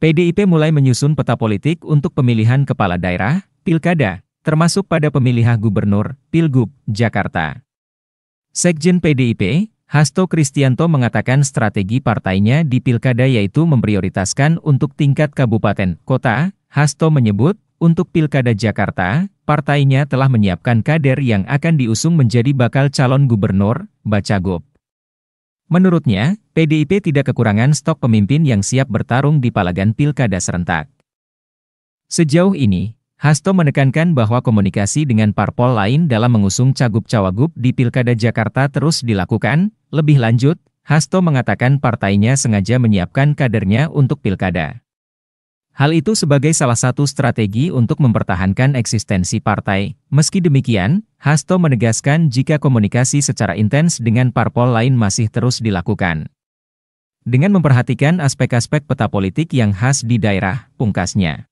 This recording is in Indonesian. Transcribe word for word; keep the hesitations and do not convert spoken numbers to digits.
P D I P mulai menyusun peta politik untuk pemilihan kepala daerah, pilkada, termasuk pada pemilihan gubernur, Pilgub, Jakarta. Sekjen P D I P, Hasto Kristianto mengatakan strategi partainya di pilkada yaitu memprioritaskan untuk tingkat kabupaten, kota. Hasto menyebut, untuk pilkada Jakarta, partainya telah menyiapkan kader yang akan diusung menjadi bakal calon gubernur, Bacagub. Menurutnya, P D I P tidak kekurangan stok pemimpin yang siap bertarung di palagan pilkada serentak. Sejauh ini, Hasto menekankan bahwa komunikasi dengan parpol lain dalam mengusung cagup-cawagup di pilkada Jakarta terus dilakukan. Lebih lanjut, Hasto mengatakan partainya sengaja menyiapkan kadernya untuk pilkada. Hal itu sebagai salah satu strategi untuk mempertahankan eksistensi partai. Meski demikian, Hasto menegaskan jika komunikasi secara intens dengan parpol lain masih terus dilakukan. Dengan memperhatikan aspek-aspek peta politik yang khas di daerah, pungkasnya.